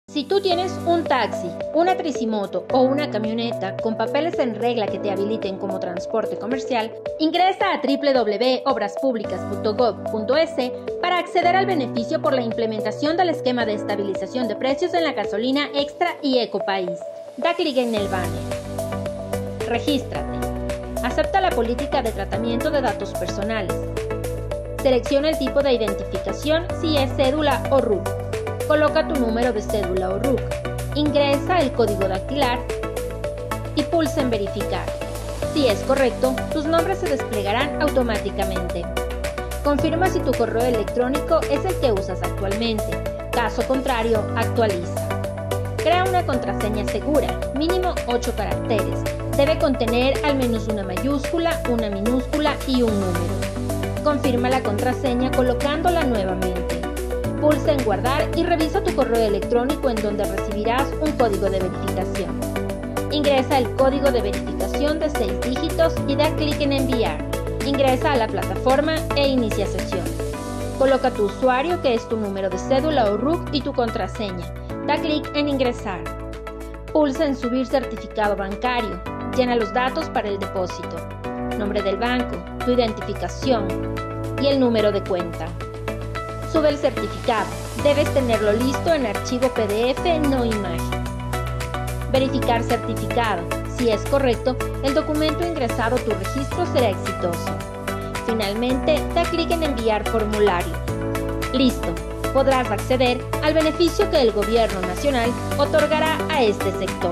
Si tú tienes un taxi, una tricimoto o una camioneta con papeles en regla que te habiliten como transporte comercial, ingresa a www.obraspublicas.gov.es para acceder al beneficio por la implementación del esquema de estabilización de precios en la gasolina extra y Ecopaís. Da clic en el banner. Regístrate. Acepta la política de tratamiento de datos personales. Selecciona el tipo de identificación si es cédula o RUC. Coloca tu número de cédula o RUC, ingresa el código dactilar y pulsa en verificar. Si es correcto, tus nombres se desplegarán automáticamente. Confirma si tu correo electrónico es el que usas actualmente. Caso contrario, actualiza. Crea una contraseña segura, mínimo 8 caracteres. Debe contener al menos una mayúscula, una minúscula y un número. Confirma la contraseña colocándola nuevamente. Pulsa en guardar y revisa tu correo electrónico en donde recibirás un código de verificación. Ingresa el código de verificación de 6 dígitos y da clic en enviar. Ingresa a la plataforma e inicia sesión. Coloca tu usuario, que es tu número de cédula o RUC, y tu contraseña. Da clic en ingresar. Pulsa en subir certificado bancario. Llena los datos para el depósito. Nombre del banco, tu identificación y el número de cuenta. Sube el certificado. Debes tenerlo listo en archivo PDF, no imagen. Verificar certificado. Si es correcto, el documento ingresado a tu registro será exitoso. Finalmente, da clic en enviar formulario. Listo. Podrás acceder al beneficio que el Gobierno Nacional otorgará a este sector.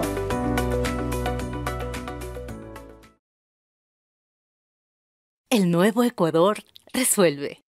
El nuevo Ecuador resuelve.